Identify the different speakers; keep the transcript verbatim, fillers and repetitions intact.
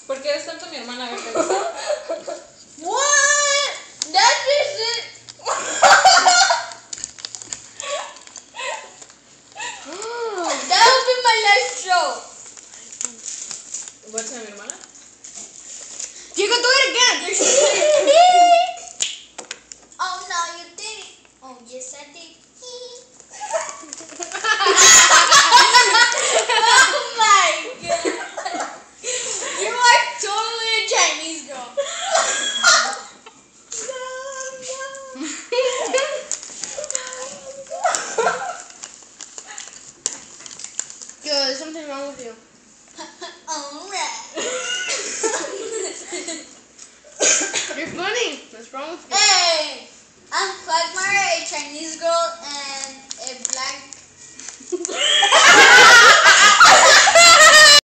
Speaker 1: ¿Por qué eres tanto mi hermana? ¿Te gusta?
Speaker 2: What? That is it. That will be my next show.
Speaker 1: ¿Watching a mi hermana?
Speaker 2: Kiko, do it again. Oh no, you did it. Oh yes, I did.